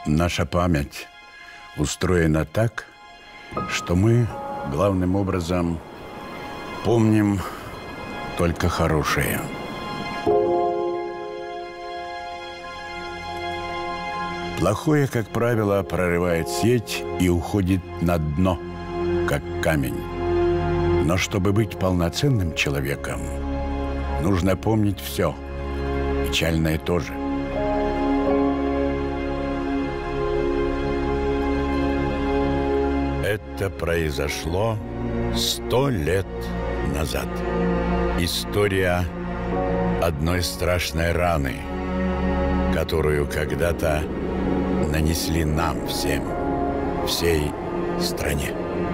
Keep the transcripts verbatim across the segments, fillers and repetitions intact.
Наша память устроена так, что мы главным образом помним только хорошее. Плохое, как правило, прорывает сеть и уходит на дно, как камень. Но чтобы быть полноценным человеком, нужно помнить все, печальное тоже. Это произошло сто лет назад. История одной страшной раны, которую когда-то нанесли нам всем, всей стране.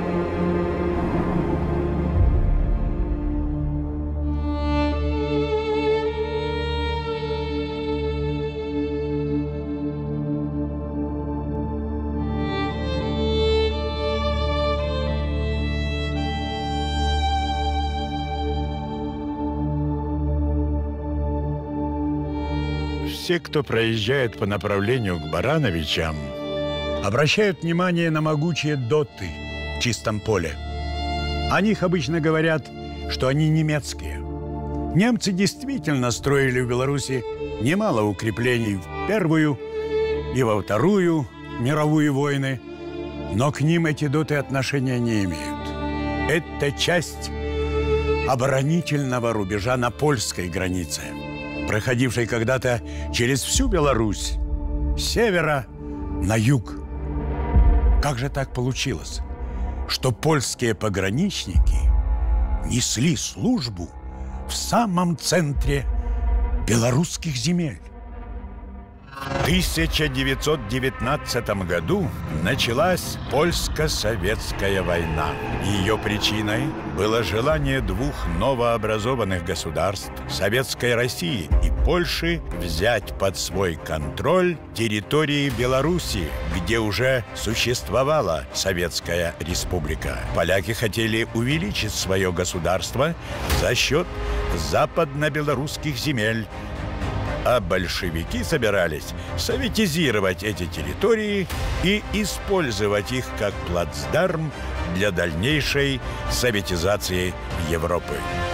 Все, кто проезжает по направлению к Барановичам, обращают внимание на могучие доты в чистом поле. О них обычно говорят, что они немецкие. Немцы действительно строили в Беларуси немало укреплений в Первую и во Вторую мировую войны, но к ним эти доты отношения не имеют. Это часть оборонительного рубежа на польской границе, проходившей когда-то через всю Беларусь, с севера на юг. Как же так получилось, что польские пограничники несли службу в самом центре белорусских земель? В тысяча девятьсот девятнадцатом году началась польско-советская война. Ее причиной было желание двух новообразованных государств, Советской России и Польши, взять под свой контроль территории Беларуси, где уже существовала Советская Республика. Поляки хотели увеличить свое государство за счет западно-белорусских земель, а большевики собирались советизировать эти территории и использовать их как плацдарм для дальнейшей советизации Европы.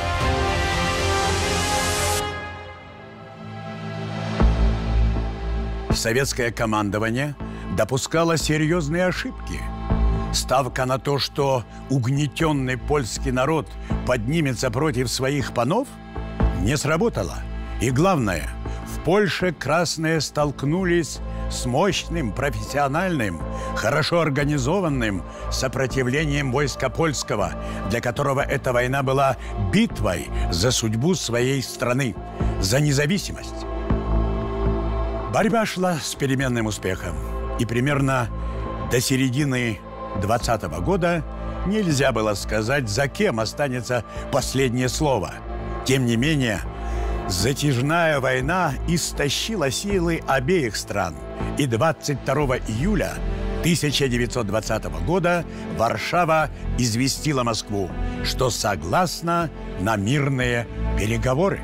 Советское командование допускало серьезные ошибки. Ставка на то, что угнетенный польский народ поднимется против своих панов, не сработала. И главное, в Польше красные столкнулись с мощным, профессиональным, хорошо организованным сопротивлением войска польского, для которого эта война была битвой за судьбу своей страны, за независимость. Борьба шла с переменным успехом, и примерно до середины двадцатого года нельзя было сказать, за кем останется последнее слово. Тем не менее, затяжная война истощила силы обеих стран, и двадцать второго июля тысяча девятьсот двадцатого года Варшава известила Москву, что согласна на мирные переговоры.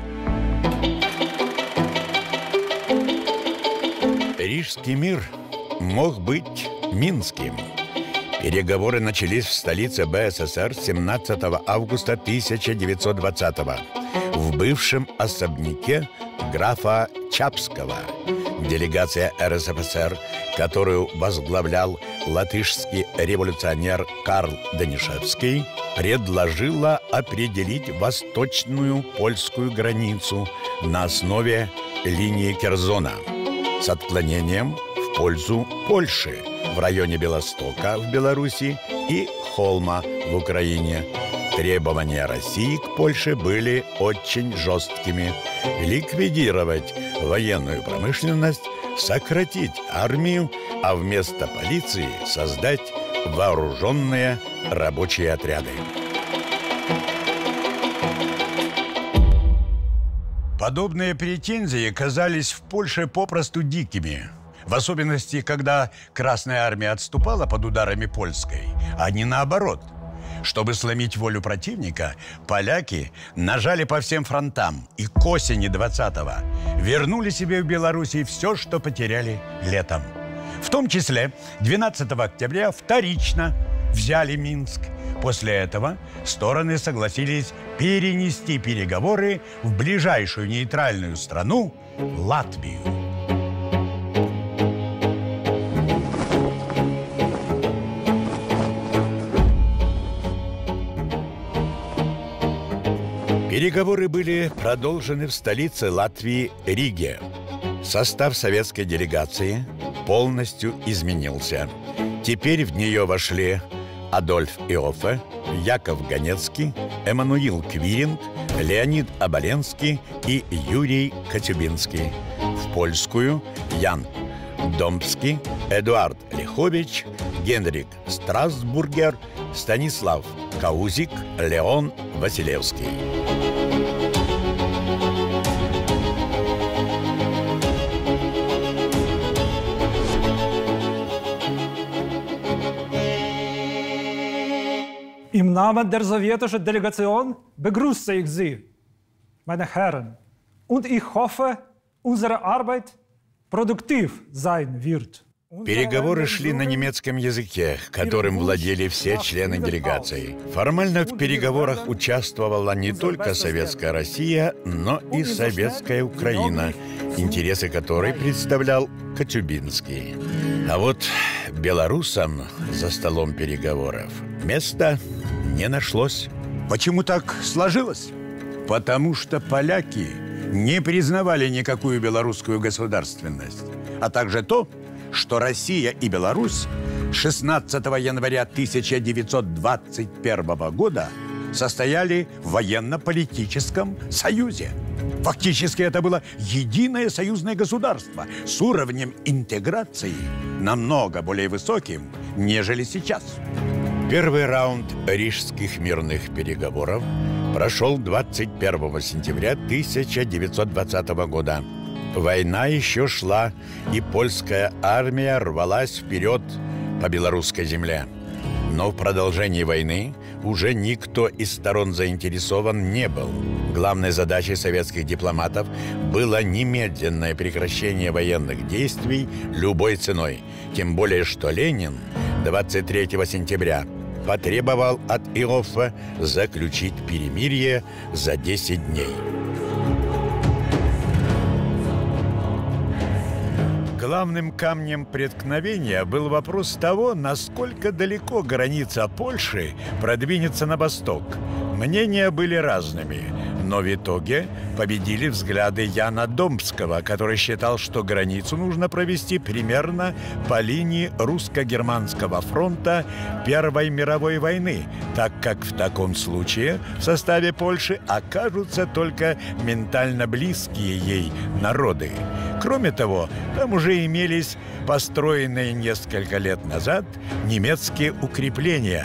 Рижский мир мог быть Минским. Переговоры начались в столице БССР семнадцатого августа тысяча девятьсот двадцатого в бывшем особняке графа Чапского. Делегация РСФСР, которую возглавлял латышский революционер Карл Данишевский, предложила определить восточную польскую границу на основе линии Керзона с отклонением в пользу Польши в районе Белостока в Беларуси и Холма в Украине. Требования России к Польше были очень жесткими: ликвидировать военную промышленность, сократить армию, а вместо полиции создать вооруженные рабочие отряды. Подобные претензии казались в Польше попросту дикими. В особенности, когда Красная Армия отступала под ударами польской, а не наоборот. Чтобы сломить волю противника, поляки нажали по всем фронтам и к осени двадцатого вернули себе в Белоруссии все, что потеряли летом. В том числе двенадцатого октября вторично взяли Минск. После этого стороны согласились перенести переговоры в ближайшую нейтральную страну – Латвию. Переговоры были продолжены в столице Латвии Риге. Состав советской делегации полностью изменился. Теперь в нее вошли Адольф Иоффе, Яков Ганецкий, Эммануил Квиринг, Леонид Оболенский и Юрий Коцюбинский. В польскую Ян Домбский, Эдуард Лихович, Генрик Страсбургер, Станислав Каузик, Леон Василевский. Im Namen der sowjetischen Delegation begrüße ich Sie, meine Herren, und ich hoffe, unsere Arbeit produktiv sein wird. Переговоры шли на немецком языке, которым владели все члены делегации. Формально в переговорах участвовала не только Советская Россия, но и Советская Украина, интересы которой представлял Коцюбинский. А вот белорусам за столом переговоров места не нашлось. Почему так сложилось? Потому что поляки не признавали никакую белорусскую государственность, а также то, что Россия и Беларусь шестнадцатого января тысяча девятьсот двадцать первого года состояли в военно-политическом союзе. Фактически это было единое союзное государство с уровнем интеграции намного более высоким, нежели сейчас. Первый раунд рижских мирных переговоров прошел двадцать первого сентября тысяча девятьсот двадцатого года. Война еще шла, и польская армия рвалась вперед по белорусской земле. Но в продолжении войны уже никто из сторон заинтересован не был. Главной задачей советских дипломатов было немедленное прекращение военных действий любой ценой. Тем более, что Ленин двадцать третьего сентября потребовал от Иоффе заключить перемирие за десять дней. Главным камнем преткновения был вопрос того, насколько далеко граница Польши продвинется на восток. Мнения были разными, но в итоге победили взгляды Яна Домбского, который считал, что границу нужно провести примерно по линии русско-германского фронта Первой мировой войны, так как в таком случае в составе Польши окажутся только ментально близкие ей народы. Кроме того, там уже имелись построенные несколько лет назад немецкие укрепления.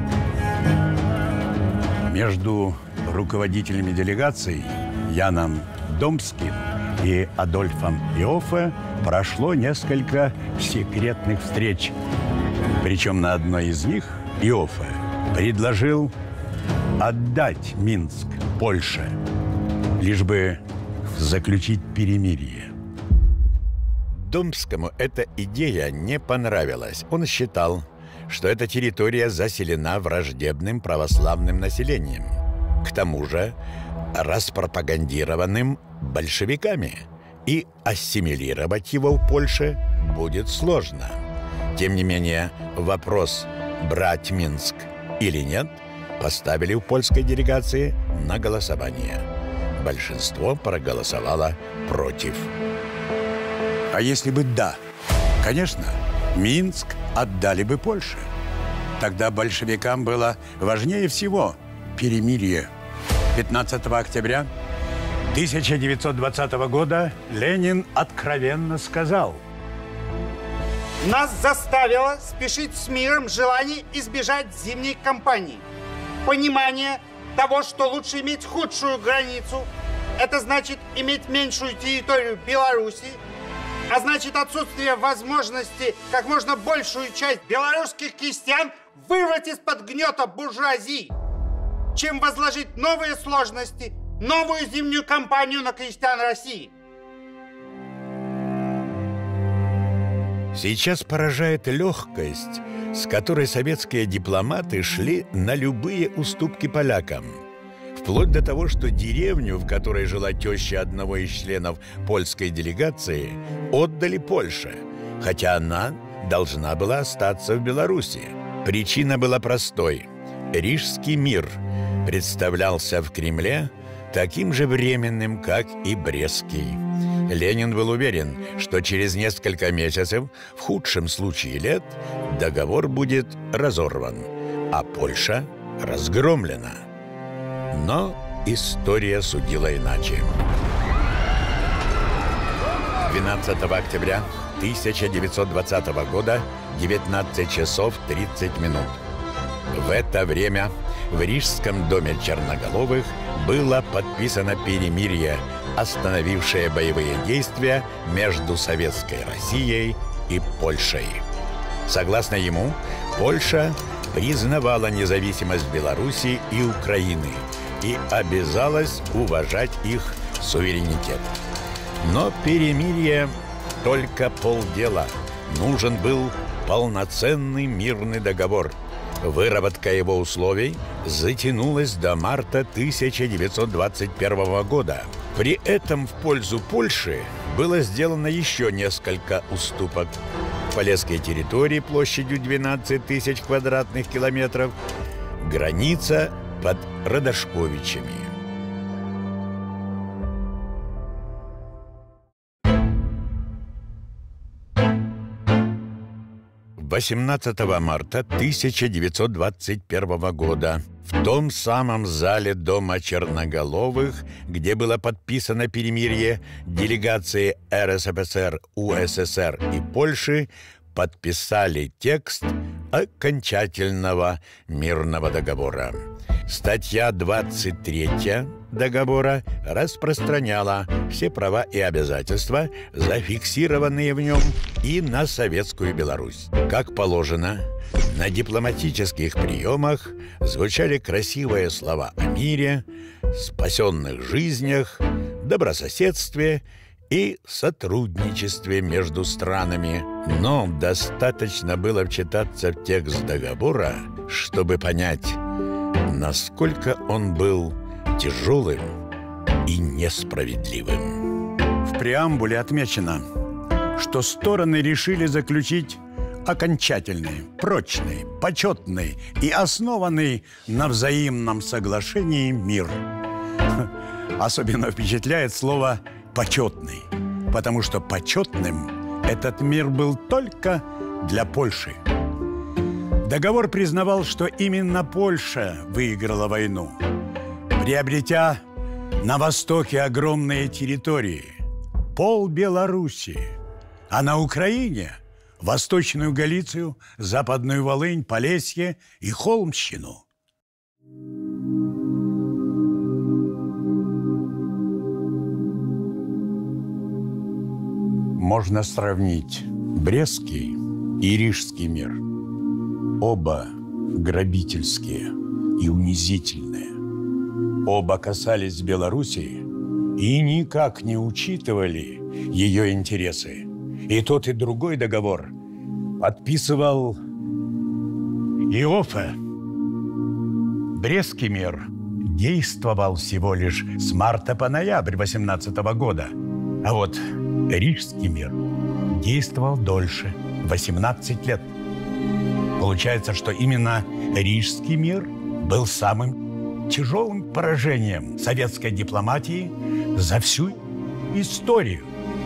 Между руководителями делегаций Яном Домбским и Адольфом Иоффе прошло несколько секретных встреч. Причем на одной из них Иоффе предложил отдать Минск Польше, лишь бы заключить перемирие. Домбскому эта идея не понравилась. Он считал, что эта территория заселена враждебным православным населением, к тому же распропагандированным большевиками, и ассимилировать его в Польше будет сложно. Тем не менее, вопрос «брать Минск или нет» поставили в польской делегации на голосование. Большинство проголосовало против. А если бы «да», конечно, Минск отдали бы Польше. Тогда большевикам было важнее всего перемирие. пятнадцатого октября тысяча девятьсот двадцатого года Ленин откровенно сказал: «Нас заставило спешить с миром желание избежать зимней кампании. Понимание того, что лучше иметь худшую границу, это значит иметь меньшую территорию Беларуси, а значит отсутствие возможности как можно большую часть белорусских крестьян вырвать из-под гнета буржуазии, чем возложить новые сложности, новую зимнюю кампанию на крестьян России». Сейчас поражает легкость, с которой советские дипломаты шли на любые уступки полякам. Вплоть до того, что деревню, в которой жила теща одного из членов польской делегации, отдали Польше, хотя она должна была остаться в Беларуси. Причина была простой. Рижский мир представлялся в Кремле таким же временным, как и Брестский. Ленин был уверен, что через несколько месяцев, в худшем случае лет, договор будет разорван, а Польша разгромлена. Но история судила иначе. двенадцатого октября тысяча девятьсот двадцатого года, девятнадцать часов тридцать минут. В это время в Рижском доме Черноголовых было подписано перемирие, остановившее боевые действия между Советской Россией и Польшей. Согласно ему, Польша признавала независимость Беларуси и Украины и обязалась уважать их суверенитет. Но перемирие только полдела. Нужен был полноценный мирный договор. Выработка его условий затянулась до марта тысяча девятьсот двадцать первого года. При этом в пользу Польши было сделано еще несколько уступок. Полесские территории площадью двенадцать тысяч квадратных километров, граница под Радошковичами. восемнадцатого марта тысяча девятьсот двадцать первого года в том самом зале дома Черноголовых, где было подписано перемирие, делегации эр эс эф эс эр, у эс эс эр и Польши подписали текст окончательного мирного договора. Статья двадцать третья договора распространяла все права и обязательства, зафиксированные в нем, и на Советскую Беларусь. Как положено, на дипломатических приемах звучали красивые слова о мире, спасенных жизнях, добрососедстве и сотрудничестве между странами. Но достаточно было вчитаться в текст договора, чтобы понять, насколько он был тяжелым и несправедливым. В преамбуле отмечено, что стороны решили заключить окончательный, прочный, почетный и основанный на взаимном соглашении мир. Особенно впечатляет слово «почетный», потому что почетным этот мир был только для Польши. Договор признавал, что именно Польша выиграла войну, приобретя на востоке огромные территории, пол Беларуси, а на Украине – Восточную Галицию, Западную Волынь, Полесье и Холмщину. Можно сравнить Брестский и Рижский мир. Оба грабительские и унизительные. Оба касались Белоруссии и никак не учитывали ее интересы. И тот, и другой договор подписывал Иоффе. Брестский мир действовал всего лишь с марта по ноябрь восемнадцатого года, а вот Рижский мир действовал дольше – восемнадцать лет. Получается, что именно Рижский мир был самым тяжелым поражением советской дипломатии за всю историю.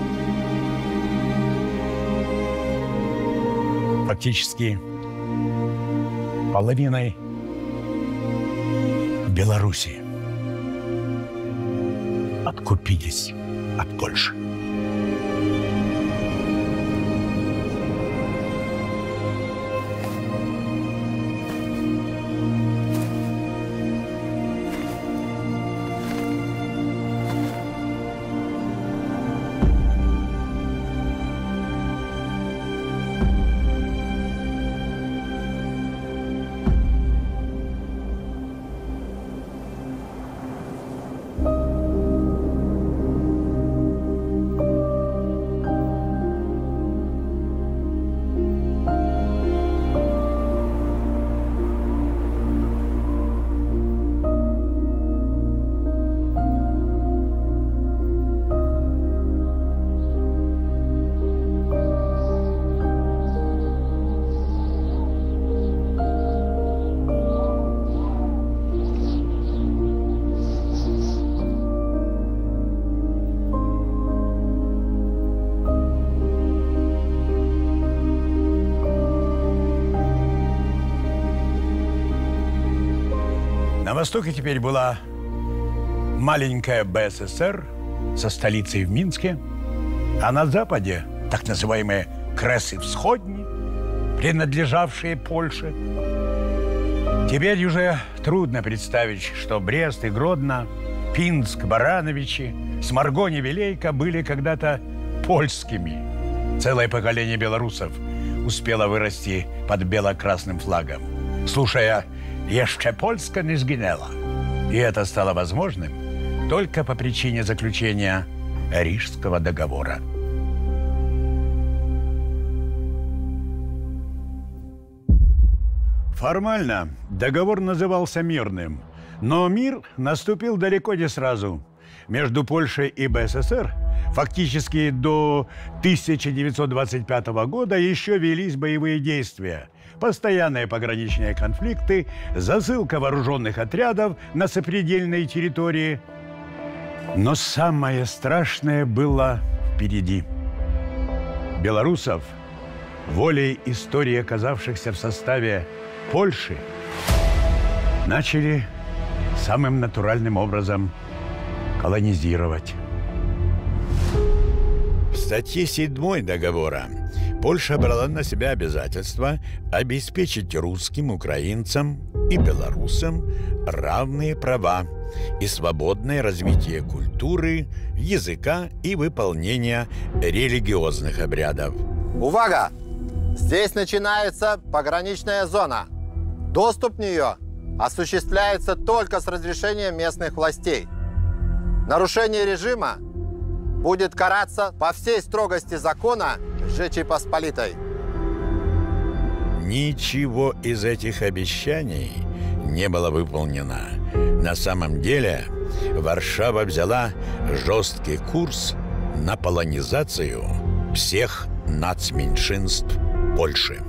Фактически половиной Беларуси откупились от Польши. востоке теперь была маленькая БССР со столицей в Минске, а на западе так называемые Кресы Всходни, принадлежавшие Польше. Теперь уже трудно представить, что Брест и Гродно, Пинск, Барановичи, Сморгони, Вилейка были когда-то польскими. Целое поколение белорусов успело вырасти под бело-красным флагом, слушая «Еще Польска не сгинела». И это стало возможным только по причине заключения Рижского договора. Формально договор назывался мирным, но мир наступил далеко не сразу. Между Польшей и БССР фактически до тысяча девятьсот двадцать пятого года еще велись боевые действия, постоянные пограничные конфликты, засылка вооруженных отрядов на сопредельные территории. Но самое страшное было впереди. Белорусов, волей истории оказавшихся в составе Польши, начали самым натуральным образом колонизировать. В статье седьмой договора Польша брала на себя обязательство обеспечить русским, украинцам и белорусам равные права и свободное развитие культуры, языка и выполнения религиозных обрядов. Увага! Здесь начинается пограничная зона. Доступ в нее осуществляется только с разрешения местных властей. Нарушение режима будет караться по всей строгости закона Жечи Посполитой. Ничего из этих обещаний не было выполнено. На самом деле Варшава взяла жесткий курс на полонизацию всех нацменьшинств Польши.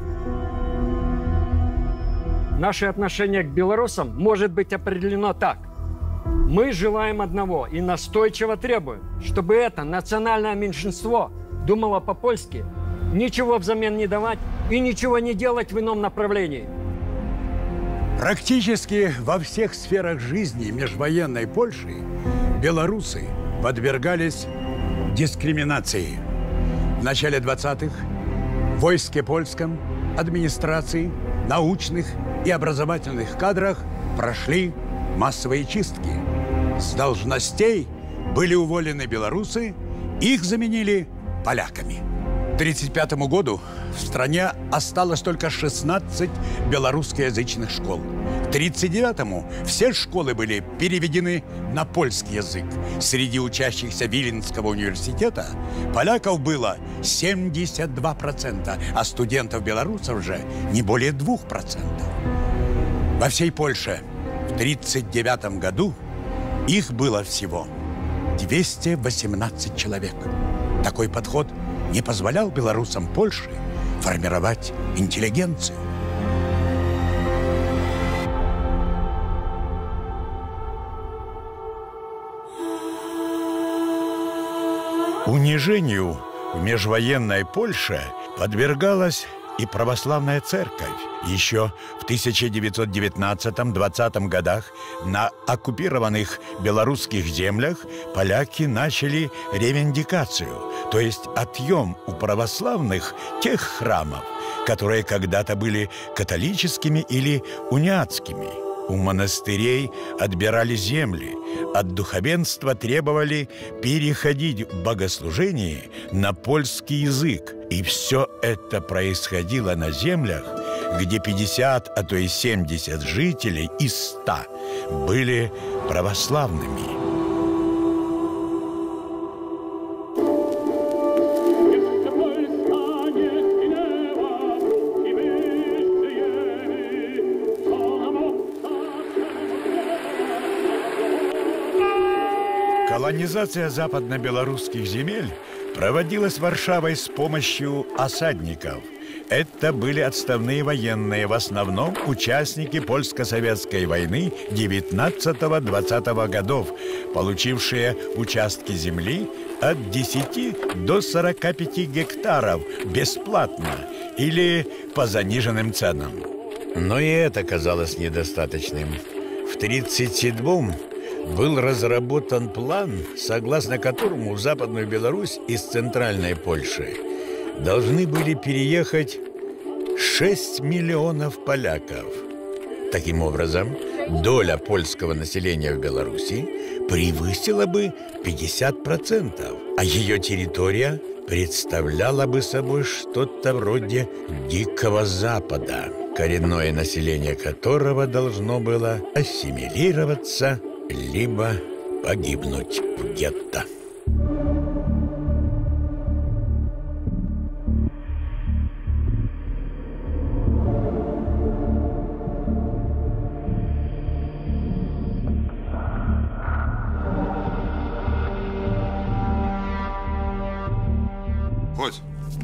Наше отношение к белорусам может быть определено так. Мы желаем одного и настойчиво требуем, чтобы это национальное меньшинство думало по-польски, ничего взамен не давать и ничего не делать в ином направлении. Практически во всех сферах жизни межвоенной Польши белорусы подвергались дискриминации. В начале двадцатых в войске польском, администрации, научных и образовательных кадрах прошли массовые чистки. С должностей были уволены белорусы, их заменили поляками. К тридцать пятому году в стране осталось только шестнадцать белорусскоязычных школ. К тридцать девятому все школы были переведены на польский язык. Среди учащихся Виленского университета поляков было семьдесят два процента, а студентов-белорусов же не более двух процентов. Во всей Польше в тридцать девятом году их было всего двести восемнадцать человек. Такой подход не позволял белорусам Польши формировать интеллигенцию. Унижению в межвоенной Польше подвергалась и православная церковь. Еще в тысяча девятьсот девятнадцатом-двадцатом годах на оккупированных белорусских землях поляки начали ревендикацию, то есть отъем у православных тех храмов, которые когда-то были католическими или униатскими. У монастырей отбирали земли, от духовенства требовали переходить в богослужении на польский язык. И все это происходило на землях, где пятьдесят, а то и семьдесят жителей из ста были православными. Колонизация западно-белорусских земель проводилась Варшавой с помощью осадников. Это были отставные военные, в основном участники польско-советской войны девятнадцатого-двадцатого годов, получившие участки земли от десяти до сорока пяти гектаров бесплатно или по заниженным ценам. Но и это казалось недостаточным. В тридцать седьмом был разработан план, согласно которому в Западную Беларусь из Центральной Польши должны были переехать шесть миллионов поляков. Таким образом, доля польского населения в Беларуси превысила бы пятьдесят процентов, а ее территория представляла бы собой что-то вроде Дикого Запада, коренное население которого должно было ассимилироваться либо погибнуть в гетто. Ходь.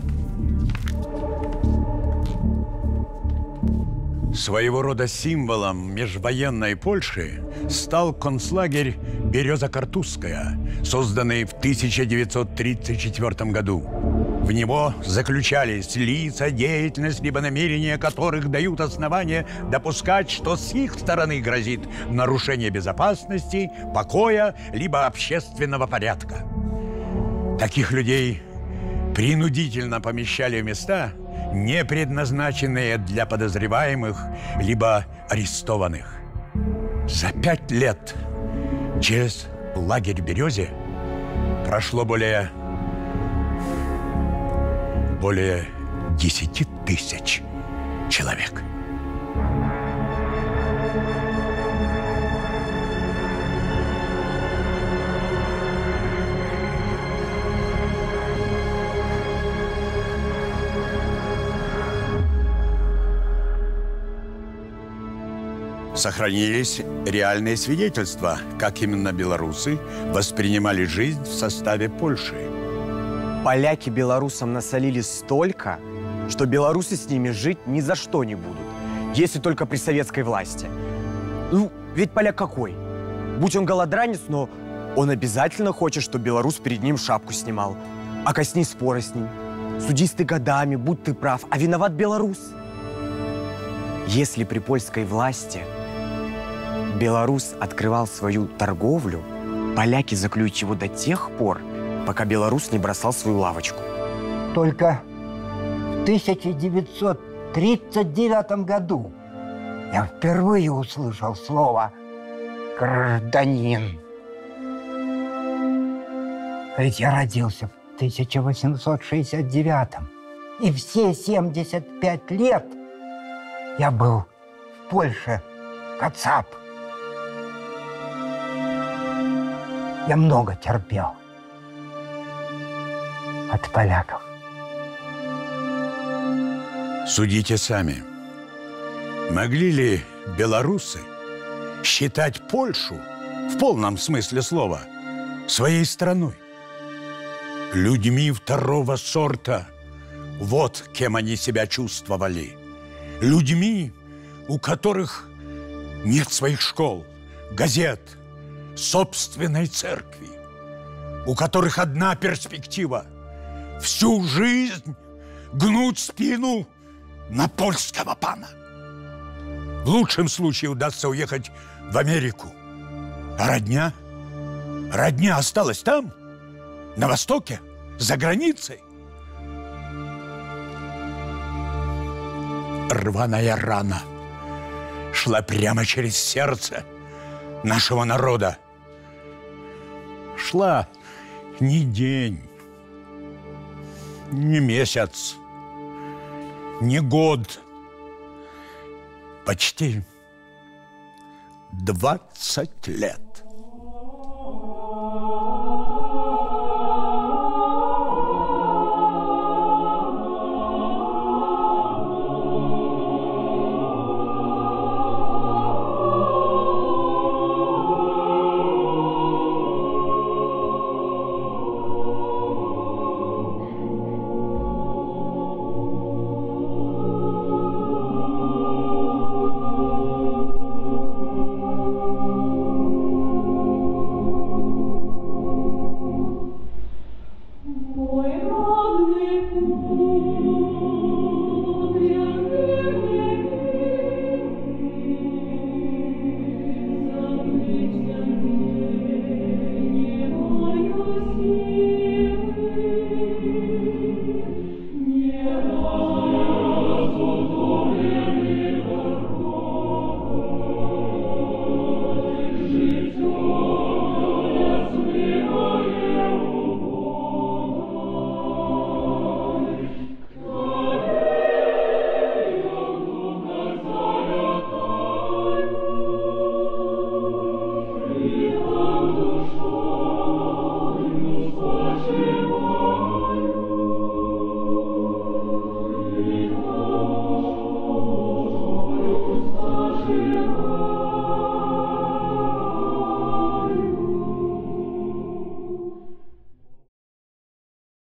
Своего рода символом межвоенной Польши стал концлагерь «Береза-Картузская», созданный в тысяча девятьсот тридцать четвёртом году. В него заключались лица, деятельность либо намерения которых дают основания допускать, что с их стороны грозит нарушение безопасности, покоя либо общественного порядка. Таких людей принудительно помещали в места, не предназначенные для подозреваемых либо арестованных. За пять лет через лагерь в Березе прошло более, более десяти тысяч человек. Сохранились реальные свидетельства, как именно белорусы воспринимали жизнь в составе Польши. Поляки белорусам насолили столько, что белорусы с ними жить ни за что не будут, если только при советской власти. Ну, ведь поляк какой? Будь он голодранец, но он обязательно хочет, чтобы белорус перед ним шапку снимал. А косни споры с ним. Судись ты годами, будь ты прав, а виноват белорус. Если при польской власти белорус открывал свою торговлю, поляки заклюют его до тех пор, пока белорус не бросал свою лавочку. Только в тысяча девятьсот тридцать девятом году я впервые услышал слово «гражданин». Ведь я родился в тысяча восемьсот шестьдесят девятом, и все семьдесят пять лет я был в Польше, кацап. Я много терпел от поляков. Судите сами. Могли ли белорусы считать Польшу в полном смысле слова своей страной? Людьми второго сорта. Вот кем они себя чувствовали. Людьми, у которых нет своих школ, газет, собственной церкви, у которых одна перспектива – всю жизнь гнуть спину на польского пана. В лучшем случае удастся уехать в Америку. А родня? Родня осталась там, на Востоке, за границей. Рваная рана шла прямо через сердце нашего народа. Шла не день, не месяц, не год, почти двадцать лет.